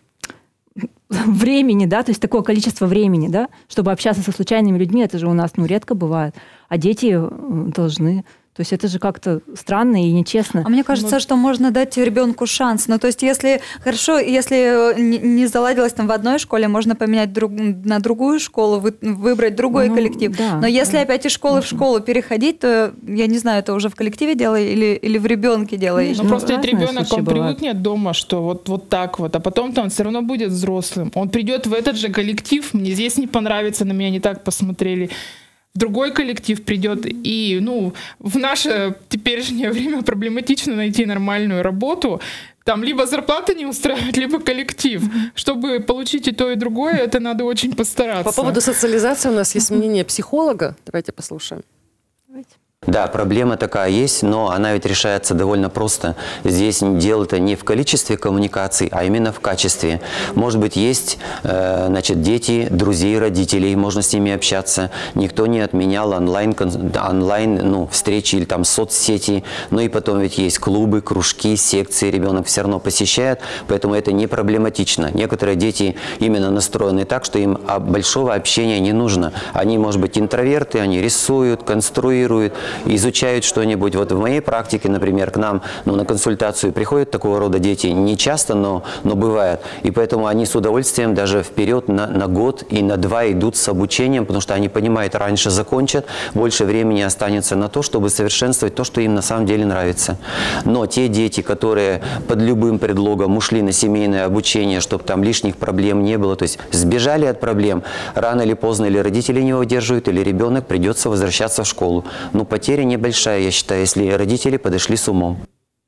времени, да, то есть такое количество времени, да, чтобы общаться со случайными людьми, это же у нас, ну, редко бывает. А дети должны... То есть это же как-то странно и нечестно. А мне кажется, ну, что можно дать ребенку шанс. Ну, то есть если хорошо, если не заладилось там в одной школе, можно поменять друг, на другую школу, вы, выбрать другой ну, коллектив. Да, но если да, опять из школы можно. в школу переходить, то, я не знаю, это уже в коллективе дело или, или в ребенке дело. Ну, ну, просто этот ребенок, он бывает. привыкнет дома, что вот, вот так вот, а потом-то он все равно будет взрослым. Он придет в этот же коллектив, мне здесь не понравится, на меня не так посмотрели. Другой коллектив придет, и ну, в наше теперешнее время проблематично найти нормальную работу. Там либо зарплата не устраивает, либо коллектив. Mm-hmm. Чтобы получить и то, и другое, это надо очень постараться. По поводу социализации у нас есть мнение психолога. Давайте послушаем. Давайте. Да, проблема такая есть, но она ведь решается довольно просто. Здесь дело-то не в количестве коммуникаций, а именно в качестве. Может быть, есть э, значит, дети, друзей, родителей, можно с ними общаться. Никто не отменял онлайн, онлайн ну, встречи или там соцсети. Ну и потом ведь есть клубы, кружки, секции, ребенок все равно посещает, поэтому это не проблематично. Некоторые дети именно настроены так, что им большого общения не нужно. Они, может быть, интроверты, они рисуют, конструируют, изучают что-нибудь. Вот в моей практике, например, к нам ну, на консультацию приходят такого рода дети. Не часто, но, но бывает. И поэтому они с удовольствием даже вперед на, на год и на два идут с обучением, потому что они понимают, раньше закончат, больше времени останется на то, чтобы совершенствовать то, что им на самом деле нравится. Но те дети, которые под любым предлогом ушли на семейное обучение, чтобы там лишних проблем не было, то есть сбежали от проблем, рано или поздно или родители не выдерживают, или ребенок придется возвращаться в школу. Но потеря небольшая, я считаю, если родители подошли с умом.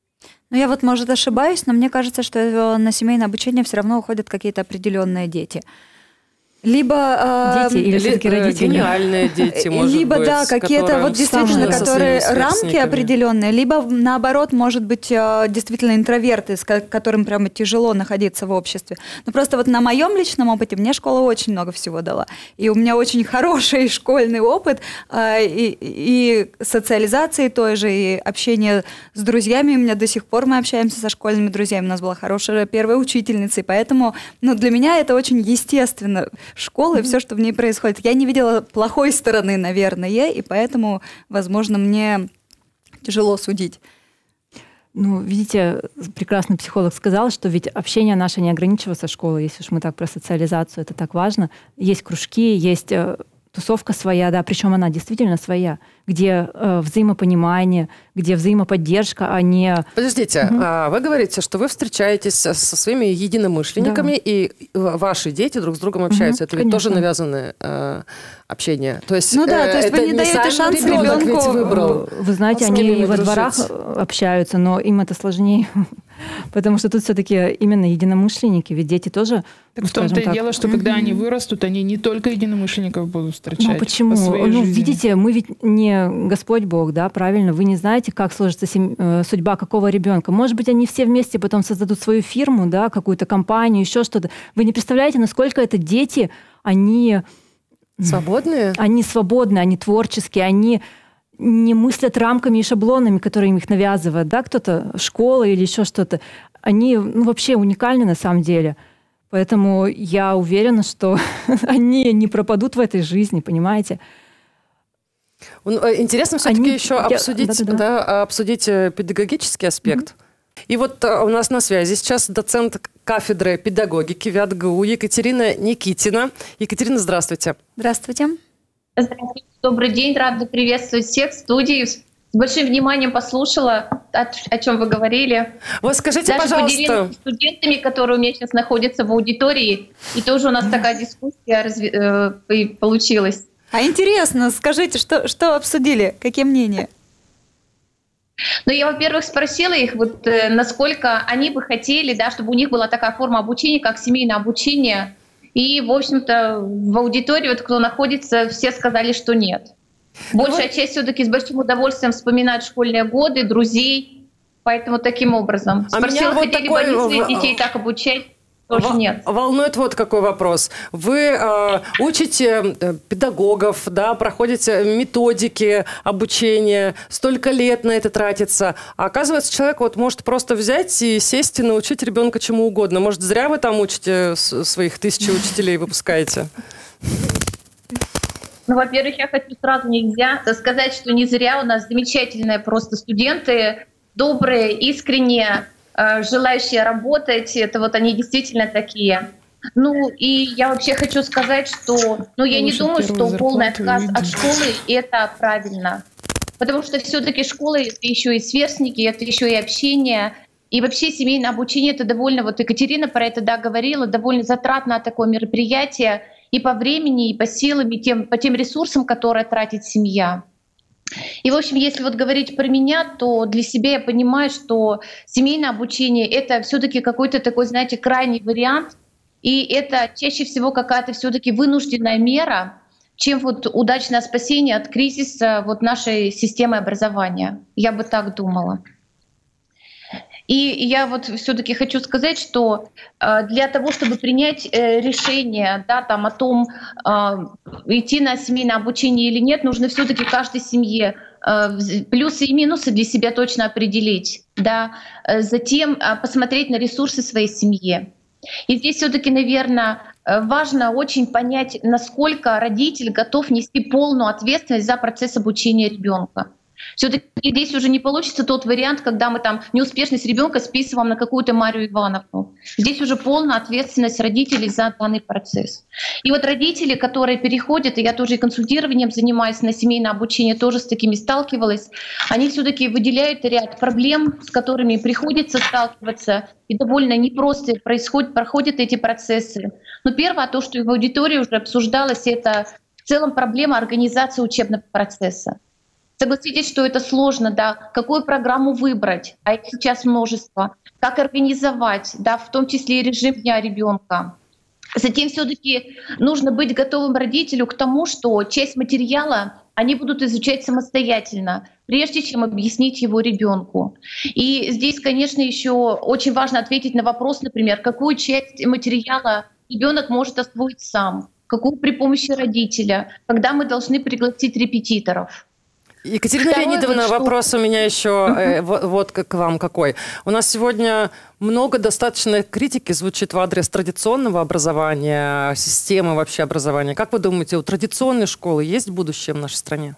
Ну, я вот, может, ошибаюсь, но мне кажется, что на семейное обучение все равно уходят какие-то определенные дети. Либо дети или все-таки родители. Гениальные дети, может либо, быть. да, какие-то вот действительно, которые рамки определенные, либо наоборот, может быть, действительно интроверты, с которым прямо тяжело находиться в обществе. Но просто вот на моем личном опыте мне школа очень много всего дала. И у меня очень хороший школьный опыт и, и социализации той же, и общение с друзьями. У меня до сих пор мы общаемся со школьными друзьями. У нас была хорошая первая учительница, и поэтому ну, для меня это очень естественно. Школы, mm-hmm. все, что в ней происходит. Я не видела плохой стороны, наверное, и поэтому, возможно, мне тяжело судить. Ну, видите, прекрасный психолог сказал, что ведь общение наше не ограничивается школой, если уж мы так про социализацию, это так важно. Есть кружки, есть э, тусовка своя, да, причем она действительно своя, где э, взаимопонимание, где взаимоподдержка, а не... Подождите, угу. а вы говорите, что вы встречаетесь со своими единомышленниками, да. и ваши дети друг с другом общаются. Угу, это ведь тоже навязанное э, общение. То есть, ну да, э, то есть вы не даете шанс ребенку... Выбрал. Вы знаете, они и во дворах общаются, но им это сложнее. Потому что тут все-таки именно единомышленники, ведь дети тоже... Так в том-то и дело, что когда они вырастут, они не только единомышленников будут встречать. Ну почему? Ну, видите, мы ведь не Господь Бог, да, правильно? Вы не знаете, как сложится сем... судьба какого ребенка. Может быть, они все вместе потом создадут свою фирму, да, какую-то компанию, еще что-то. Вы не представляете, насколько это дети, они... Свободные? Они свободные, они творческие, они... не мыслят рамками и шаблонами, которые им их навязывают, да, кто-то, школа или еще что-то. Они ну, вообще уникальны на самом деле. Поэтому я уверена, что они не пропадут в этой жизни, понимаете? Интересно все-таки они... еще я... обсудить, да, да, да. Да, обсудить педагогический аспект. Mm-hmm. И вот у нас на связи сейчас доцент кафедры педагогики ВятГУ Екатерина Никитина. Екатерина, здравствуйте. Здравствуйте. Здравствуйте, добрый день, рада приветствовать всех в студии. С большим вниманием послушала, о, о чем вы говорили. Вот скажите, Даже пожалуйста. поделилась с студентами, которые у меня сейчас находятся в аудитории, и тоже у нас такая дискуссия разви- э, получилась. А интересно, скажите, что, что обсудили, какие мнения? Ну, я, во-первых, спросила их, вот, э, насколько они бы хотели, да, чтобы у них была такая форма обучения, как семейное обучение. И, в общем-то, в аудитории, вот, кто находится, все сказали, что нет. Большая часть все-таки с большим удовольствием вспоминает школьные годы, друзей, поэтому таким образом. А Спросила, вот хотели такой... бы они своих детей так обучать? Тоже В... нет. Волнует вот какой вопрос. Вы э, учите педагогов, да, проходите методики обучения, столько лет на это тратится. А оказывается, человек вот может просто взять и сесть и научить ребенка чему угодно. Может, зря вы там учите своих тысячи учителей, выпускаете? Ну, во-первых, я хочу сразу нельзя сказать, что не зря у нас замечательные просто студенты, добрые, искренние, желающие работать, это вот они действительно такие. Ну и я вообще хочу сказать, что ну, я не думаю, что полный отказ от школы — это правильно. Потому что все-таки школа — это еще и сверстники, это еще и общение. И вообще семейное обучение — это довольно, вот Екатерина про это да, говорила, довольно затратное такое мероприятие и по времени, и по силам, и тем, по тем ресурсам, которые тратит семья. И, в общем, если вот говорить про меня, то для себя я понимаю, что семейное обучение — это все-таки какой-то такой, знаете, крайний вариант, и это чаще всего какая-то все-таки вынужденная мера, чем вот удачное спасение от кризиса вот нашей системы образования. Я бы так думала. И я вот все-таки хочу сказать, что э, для того, чтобы принять э, решение, да, там, о том, э, идти на семейное обучение или нет, нужно все-таки каждой семье э, плюсы и минусы для себя точно определить, да, э, затем э, посмотреть на ресурсы своей семьи. И здесь все-таки, наверное, важно очень понять, насколько родитель готов нести полную ответственность за процесс обучения ребенка. Все-таки здесь уже не получится тот вариант, когда мы там неуспешность ребенка списываем на какую-то Марию Ивановну. Здесь уже полная ответственность родителей за данный процесс. И вот родители, которые переходят, и я тоже и консультированием занимаюсь на семейное обучение, тоже с такими сталкивалась, они все-таки выделяют ряд проблем, с которыми приходится сталкиваться, и довольно непросто происходят, проходят эти процессы. Но первое, то, что и в аудитории уже обсуждалось, это в целом проблема организации учебного процесса. Согласитесь, что это сложно, да, какую программу выбрать, а их сейчас множество, как организовать, да, в том числе и режим дня ребенка. Затем все-таки нужно быть готовым родителю к тому, что часть материала они будут изучать самостоятельно, прежде чем объяснить его ребенку. И здесь, конечно, еще очень важно ответить на вопрос, например, какую часть материала ребенок может освоить сам, какую при помощи родителя, когда мы должны пригласить репетиторов. Екатерина Второе, Леонидовна, вот что... вопрос у меня еще uh-huh. э, вот, вот к вам какой. У нас сегодня много достаточно критики звучит в адрес традиционного образования, системы вообще образования. Как вы думаете, у традиционной школы есть будущее в нашей стране?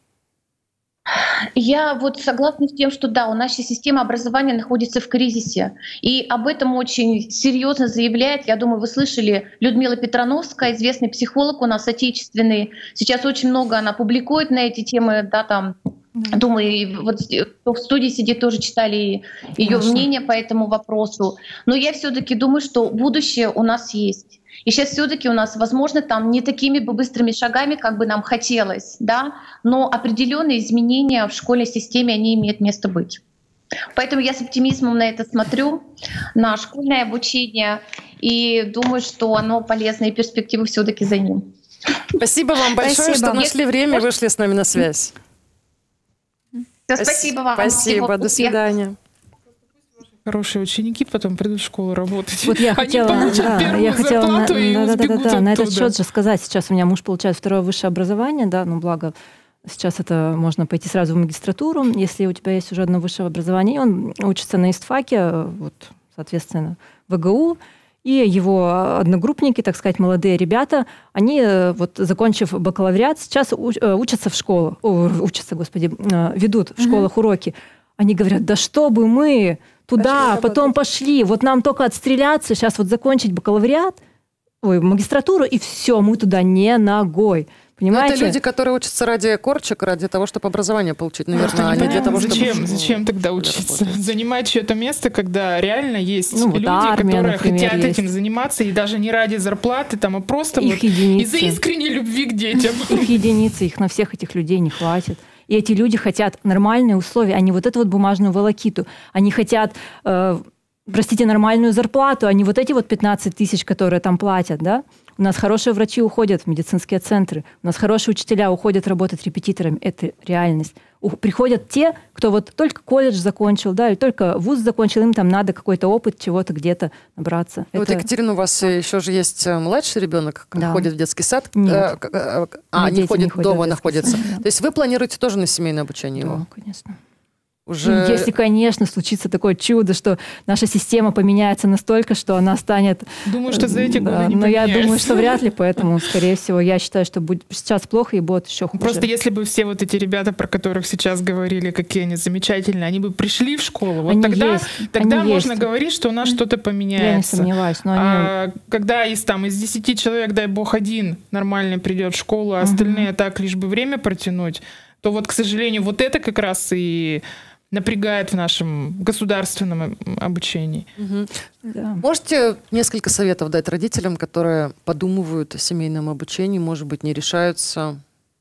Я вот согласна с тем, что да, у нашей системы образования находится в кризисе. И об этом очень серьезно заявляет, я думаю, вы слышали, Людмила Петрановская, известный психолог у нас отечественный. Сейчас очень много она публикует на эти темы, да, там, mm-hmm. думаю, вот кто в студии сидит, тоже читали ее мнение по этому вопросу. Но я все-таки думаю, что будущее у нас есть. И сейчас все-таки у нас, возможно, там не такими бы быстрыми шагами, как бы нам хотелось, да, но определенные изменения в школьной системе, они имеют место быть. Поэтому я с оптимизмом на это смотрю, на школьное обучение, и думаю, что оно полезно, и перспективы все-таки за ним. Спасибо вам большое, спасибо. что нашли время и вышли с нами на связь. Все, спасибо вам. Спасибо, Всего до свидания. Хорошие ученики потом придут в школу работать. Вот я Они хотела, получат да, первую я хотела зарплату на, и да, да, сбегут да, да, оттуда. на этот счет же сказать. Сейчас у меня муж получает второе высшее образование, да, ну благо сейчас это можно пойти сразу в магистратуру, если у тебя есть уже одно высшее образование. Он учится на истфаке, вот, соответственно, в ВГУ, и его одногруппники, так сказать, молодые ребята, они, вот, закончив бакалавриат, сейчас учатся в школу, о, учатся, господи, ведут в школах mm-hmm. уроки. Они говорят, да чтобы мы туда, пошли потом пошли, вот нам только отстреляться, сейчас вот закончить бакалавриат, ой, магистратуру, и все, мы туда не ногой. Понимаете? Но это люди, которые учатся ради корочек, ради того, чтобы образование получить, наверное, а не для того, чтобы... Зачем, зачем тогда учиться? Работать. Занимать чье-то место, когда реально есть ну, люди, вот армия, которые например, хотят есть. этим заниматься, и даже не ради зарплаты, там, а просто вот из-за искренней любви к детям. Их единицы, их на всех этих людей не хватит. И эти люди хотят нормальные условия, а не вот эту вот бумажную волокиту. Они хотят... Э, простите, нормальную зарплату, а не вот эти вот пятнадцать тысяч, которые там платят, да? У нас хорошие врачи уходят в медицинские центры, у нас хорошие учителя уходят работать репетиторами. Это реальность. У, приходят те, кто вот только колледж закончил, да, или только вуз закончил, им там надо какой-то опыт, чего-то где-то набраться. Вот, это... Екатерина, у вас еще же есть младший ребенок, да. ходит в детский сад. Нет. А, не ходит, не дома находится. Да. То есть вы планируете тоже на семейное обучение да, его? Конечно. Уже... Если, конечно, случится такое чудо, что наша система поменяется настолько, что она станет... Думаю, что за эти годы да, не но поменяется. я думаю, что вряд ли, поэтому, скорее всего, я считаю, что будет сейчас плохо и будет еще хуже. Просто если бы все вот эти ребята, про которых сейчас говорили, какие они замечательные, они бы пришли в школу, вот они тогда, есть, тогда они можно есть. говорить, что у нас что-то поменяется. Я не сомневаюсь. Но они... а, когда из, там, из десяти человек, дай бог, один нормальный придет в школу, а остальные угу. так лишь бы время протянуть, то вот, к сожалению, вот это как раз и... напрягает в нашем государственном обучении. Угу. Да. Можете несколько советов дать родителям, которые подумывают о семейном обучении, может быть, не решаются?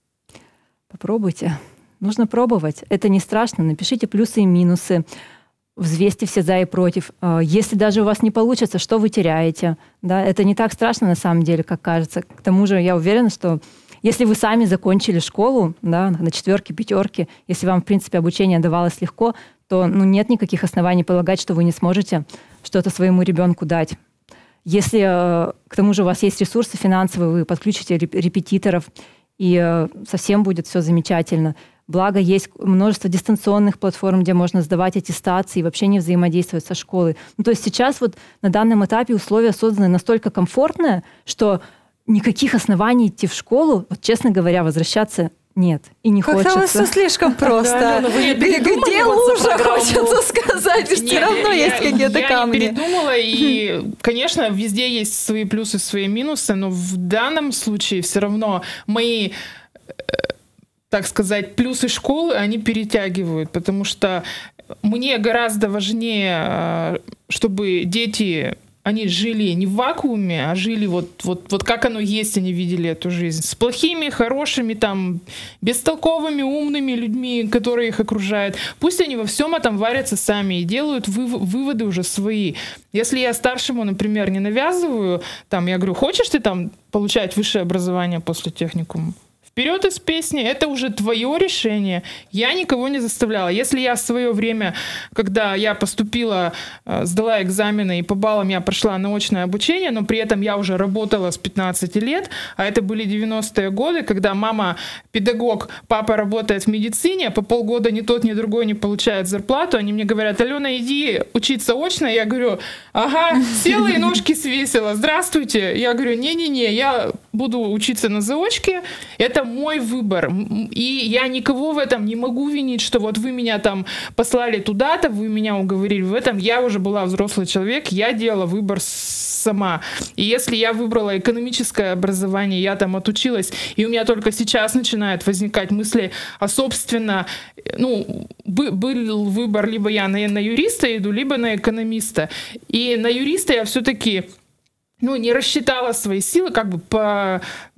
Попробуйте. Нужно пробовать. Это не страшно. Напишите плюсы и минусы. Взвесьте все за и против. Если даже у вас не получится, что вы теряете? Да? Это не так страшно на самом деле, как кажется. К тому же я уверена, что если вы сами закончили школу, да, на четверке, пятерке, если вам, в принципе, обучение давалось легко, то ну, нет никаких оснований полагать, что вы не сможете что-то своему ребенку дать. Если, к тому же, у вас есть ресурсы финансовые, вы подключите репетиторов, и совсем будет все замечательно. Благо, есть множество дистанционных платформ, где можно сдавать аттестации и вообще не взаимодействовать со школой. Ну, то есть сейчас вот на данном этапе условия созданы настолько комфортные, что никаких оснований идти в школу, вот, честно говоря, возвращаться нет. И не хочется. Как-то все слишком просто. Где лужа, хочется сказать. Все равно есть какие-то камни. Я не передумала, и, конечно, везде есть свои плюсы, свои минусы, но в данном случае все равно мои, так сказать, плюсы школы, они перетягивают, потому что мне гораздо важнее, чтобы дети... они жили не в вакууме, а жили вот, вот, вот как оно есть, они видели эту жизнь. С плохими, хорошими, там, бестолковыми, умными людьми, которые их окружают. Пусть они во всем этом варятся сами и делают выв- выводы уже свои. Если я старшему, например, не навязываю, там, я говорю, хочешь ты там получать высшее образование после техникума? Вперед из песни, это уже твое решение. Я никого не заставляла. Если я в свое время, когда я поступила, сдала экзамены и по баллам я прошла на очное обучение, но при этом я уже работала с пятнадцати лет, а это были девяностые годы, когда мама педагог, папа работает в медицине, по полгода ни тот, ни другой не получает зарплату, они мне говорят, Алена, иди учиться очно. Я говорю, ага, села и ножки свесила, здравствуйте. Я говорю, не-не-не, я буду учиться на заочке, это мой выбор. И я никого в этом не могу винить, что вот вы меня там послали туда-то, вы меня уговорили в этом. Я уже была взрослый человек, я делала выбор сама. И если я выбрала экономическое образование, я там отучилась, и у меня только сейчас начинают возникать мысли, а собственно, ну, был выбор, либо я на, на юриста иду, либо на экономиста. И на юриста я все-таки... ну, не рассчитала свои силы, как бы по,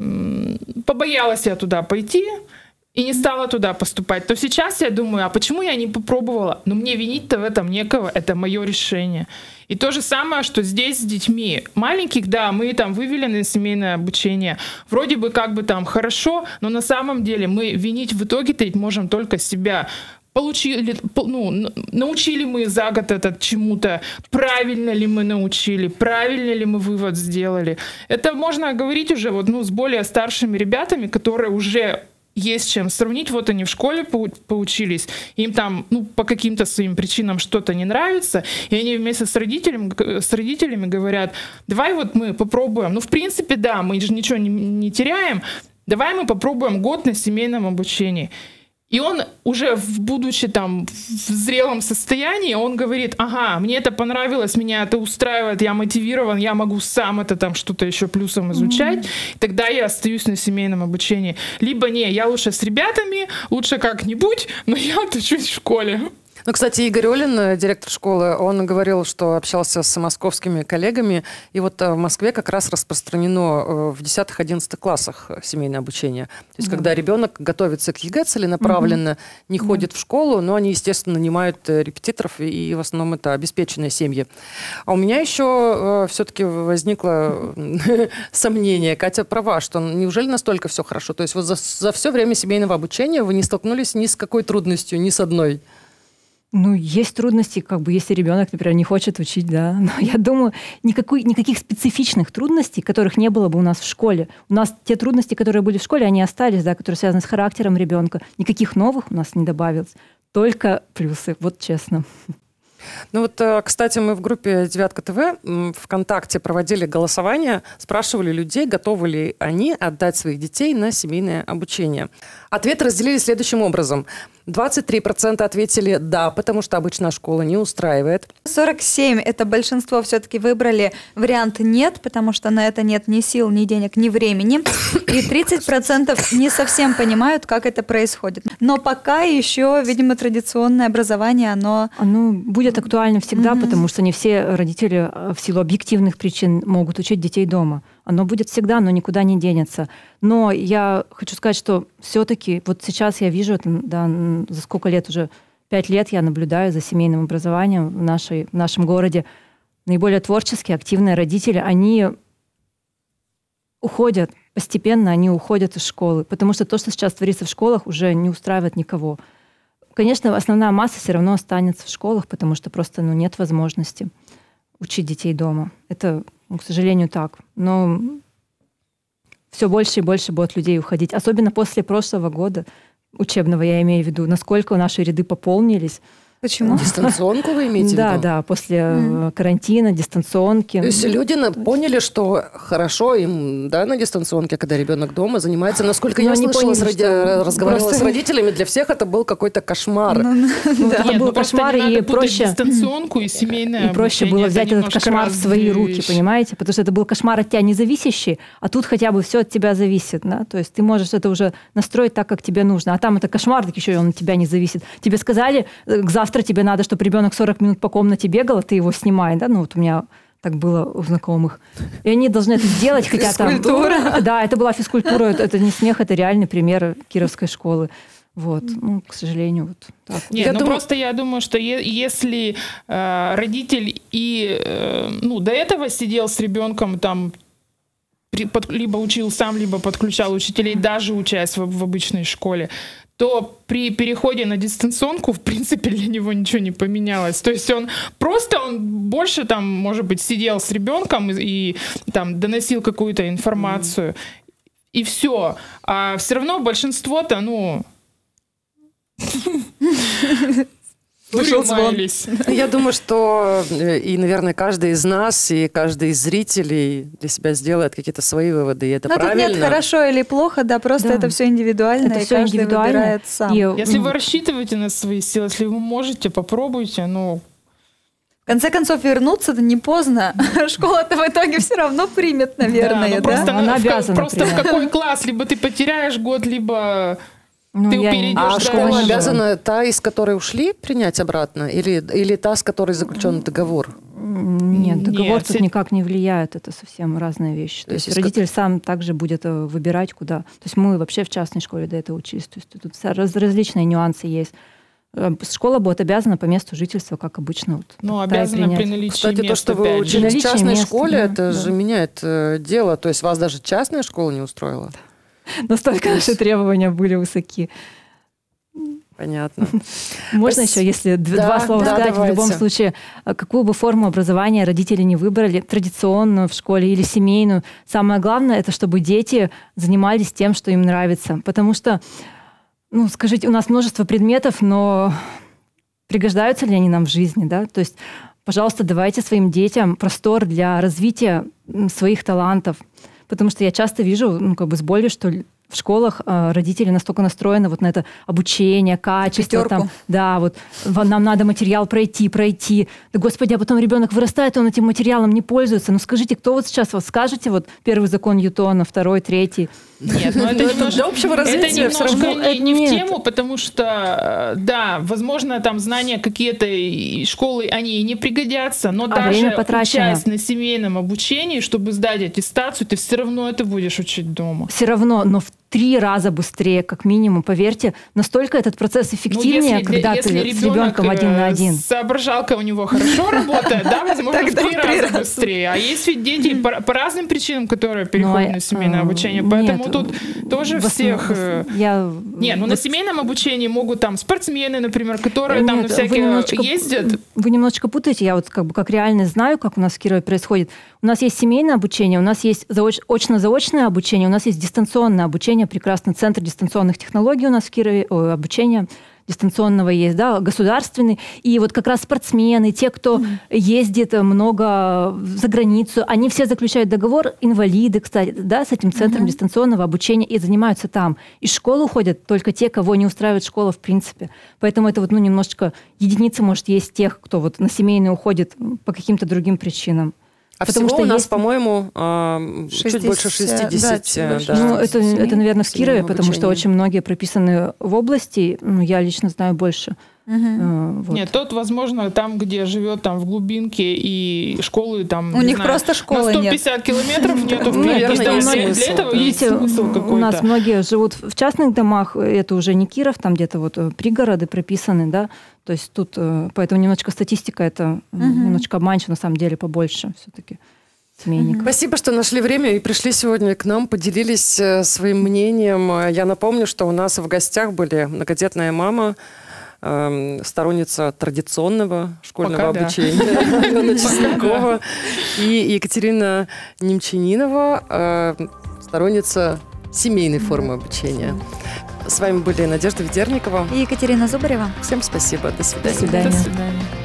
побоялась я туда пойти и не стала туда поступать, то сейчас я думаю, а почему я не попробовала? Но мне винить-то в этом некого, это мое решение. И то же самое, что здесь с детьми. Маленьких, да, мы там вывели на семейное обучение. Вроде бы как бы там хорошо, но на самом деле мы винить в итоге-то можем только себя. Получили, ну, научили мы за год этот чему-то, правильно ли мы научили, правильно ли мы вывод сделали. Это можно говорить уже вот, ну, с более старшими ребятами, которые уже есть чем сравнить. Вот они в школе поучились, им там, ну, по каким-то своим причинам что-то не нравится, и они вместе с родителями, с родителями говорят, давай вот мы попробуем. Ну, в принципе, да, мы же ничего не, не теряем, давай мы попробуем год на семейном обучении. И он уже, будучи там в зрелом состоянии, он говорит: ага, мне это понравилось, меня это устраивает, я мотивирован, я могу сам это там что-то еще плюсом изучать, mm-hmm. тогда я остаюсь на семейном обучении. Либо не, я лучше с ребятами, лучше как-нибудь, но я отучусь в школе. Ну, кстати, Игорь Олин, директор школы, он говорил, что общался с московскими коллегами, и вот в Москве как раз распространено в десятых-одиннадцатых классах семейное обучение. То есть, да. когда ребенок готовится к ЕГЭ целенаправленно, угу. не да. ходит в школу, но они, естественно, нанимают репетиторов, и в основном это обеспеченные семьи. А у меня еще все-таки возникло сомнение, Катя права, что неужели настолько все хорошо? То есть вот за, за все время семейного обучения вы не столкнулись ни с какой трудностью, ни с одной? Ну, есть трудности, как бы, если ребенок, например, не хочет учить, да. Но я думаю, никакой, никаких специфичных трудностей, которых не было бы у нас в школе. У нас те трудности, которые были в школе, они остались, да, которые связаны с характером ребенка. Никаких новых у нас не добавилось. Только плюсы, вот честно. Ну вот, кстати, мы в группе «Девятка ТВ» ВКонтакте проводили голосование, спрашивали людей, готовы ли они отдать своих детей на семейное обучение. Ответы разделили следующим образом. двадцать три процента ответили «да», потому что обычная школа не устраивает. сорок семь процентов это большинство все-таки выбрали вариант «нет», потому что на это нет ни сил, ни денег, ни времени. И тридцать процентов не совсем понимают, как это происходит. Но пока еще, видимо, традиционное образование, оно... Оно будет актуально всегда, mm-hmm. потому что не все родители в силу объективных причин могут учить детей дома. Оно будет всегда, но никуда не денется. Но я хочу сказать, что все-таки вот сейчас я вижу, да, за сколько лет уже, пять лет я наблюдаю за семейным образованием в, нашей, в нашем городе. Наиболее творческие, активные родители, они уходят, постепенно они уходят из школы, потому что то, что сейчас творится в школах, уже не устраивает никого. Конечно, основная масса все равно останется в школах, потому что просто ну, нет возможности учить детей дома. Это, к сожалению, так. Но все больше и больше будет людей уходить. Особенно после прошлого года учебного, я имею в виду, насколько наши ряды пополнились. Почему? Дистанционку вы имеете в виду? Да, да, после mm. карантина, дистанционки. То есть люди поняли, что хорошо им, да, на дистанционке, когда ребенок дома занимается. Насколько Но я слышала, поняли, ради... разговаривала просто... с родителями, для всех это был какой-то кошмар. Ну, да, это был кошмар, и проще... дистанционку и семейное И проще было взять этот кошмар в свои руки, понимаете? Потому что это был кошмар от тебя не зависящий, а тут хотя бы все от тебя зависит, да? То есть ты можешь это уже настроить так, как тебе нужно. А там это кошмар, так еще и он от тебя не зависит. Тебе сказали, к завтра тебе надо, чтобы ребенок сорок минут по комнате бегал, а ты его снимай, да, ну вот у меня так было у знакомых. И они должны это сделать, хотя там... Физкультура. Да, это была физкультура, это не смех, это реальный пример Кировской школы. Вот, ну, к сожалению, вот так. Нет, я ну думаю... просто я думаю, что е- если э, родитель и, э, ну, до этого сидел с ребенком там, под, либо учил сам, либо подключал учителей, даже учась в, в обычной школе, то при переходе на дистанционку, в принципе, для него ничего не поменялось. То есть он просто, он больше там, может быть, сидел с ребенком и, и там доносил какую-то информацию, mm. и все. А все равно большинство-то, ну... Вышел звон. Я думаю, что и, наверное, каждый из нас и каждый из зрителей для себя сделает какие-то свои выводы, и это Но правильно. Тут нет хорошо или плохо, да, просто да. это все индивидуально, это и все каждый индивидуально. выбирает сам. И... Если вы рассчитываете на свои силы, если вы можете, попробуйте, но... В конце концов, вернуться-то не поздно. Школа-то в итоге все равно примет, наверное, да? да? Просто, Она в, обязана просто в какой класс? Либо ты потеряешь год, либо... Ну, ты я... перейдешь а школа дальше. обязана та, из которой ушли, принять обратно? Или, или та, с которой заключен договор? Нет, договор Нет, тут все... никак не влияет. Это совсем разные вещи. То, То есть, есть родитель как... сам также будет выбирать, куда. То есть мы вообще в частной школе до этого учились. То есть тут раз, различные нюансы есть. Школа будет обязана по месту жительства, как обычно. Вот, ну, обязана при наличии Кстати, места, то, что вы учились в частной места, школе, да, это да. же меняет э, дело. То есть вас даже частная школа не устроила? Настолько наши требования были высоки. Понятно. Можно еще, если да, два слова да, сказать, давайте. В любом случае, какую бы форму образования родители не выбрали, традиционную в школе или семейную, самое главное, это чтобы дети занимались тем, что им нравится. Потому что, ну, скажите, у нас множество предметов, но пригождаются ли они нам в жизни, да? То есть, пожалуйста, давайте своим детям простор для развития своих талантов. Потому что я часто вижу, ну, как бы с болью, что в школах э, родители настолько настроены вот на это обучение, качество. Там, да, вот нам надо материал пройти, пройти. Да, господи, а потом ребенок вырастает, он этим материалом не пользуется. Ну скажите, кто вот сейчас вот скажете, вот первый закон Ньютона, второй, третий? Нет, ну это немножко, для общего развития это немножко все равно... не, не в тему, потому что, да, возможно, там знания какие-то школы, они и не пригодятся, но а даже учась на семейном обучении, чтобы сдать аттестацию, ты все равно это будешь учить дома. Все равно, но в три раза быстрее, как минимум, поверьте, настолько этот процесс эффективнее, ну, если, когда если ты с ребенком один на один. Соображалка у него хорошо работает, да, возможно, в три раза быстрее. А есть ведь дети по разным причинам, которые переходят на семейное обучение, поэтому тут тоже всех... Не, ну на семейном обучении могут там спортсмены, например, которые там на всякие ездят. Вы немножечко путаете, я вот как бы как реально знаю, как у нас в Кирове происходит. У нас есть семейное обучение, у нас есть очно-заочное обучение, у нас есть дистанционное обучение, прекрасный центр дистанционных технологий у нас в Кирове, о, обучение дистанционного есть, да, государственный. И вот как раз спортсмены, те, кто mm-hmm. ездит много за границу, они все заключают договор, инвалиды, кстати, да, с этим центром mm-hmm. дистанционного обучения и занимаются там. Из школы уходят только те, кого не устраивает школа в принципе. Поэтому это вот, ну, немножечко единицы, может, есть тех, кто вот на семейный уходит по каким-то другим причинам. А Потому всего что у нас, есть... по-моему, чуть больше шестидесяти. Да, да, ну, это, это, наверное, в Кирове, потому что очень многие прописаны в области. Ну, я лично знаю больше. Угу. Вот. Нет, тот, возможно, там, где живет там в глубинке и школы там, у них знаю, просто школы на сто пятьдесят километров нету. Для этого есть смысл какой-то. У нас многие живут в частных домах, это уже не Киров, там где-то вот пригороды прописаны, да. То есть тут, поэтому немножечко статистика, это угу. немножечко обманчиво, на самом деле, побольше все-таки семейников. Спасибо, что нашли время и пришли сегодня к нам, поделились своим мнением. Я напомню, что у нас в гостях были многодетная мама, э, сторонница традиционного школьного Пока обучения Алена Чеснокова и Екатерина Немчанинова, э, сторонница семейной формы обучения. С вами были Надежда Ведерникова и Екатерина Зубарева. Всем спасибо. До свидания. До свидания. До свидания.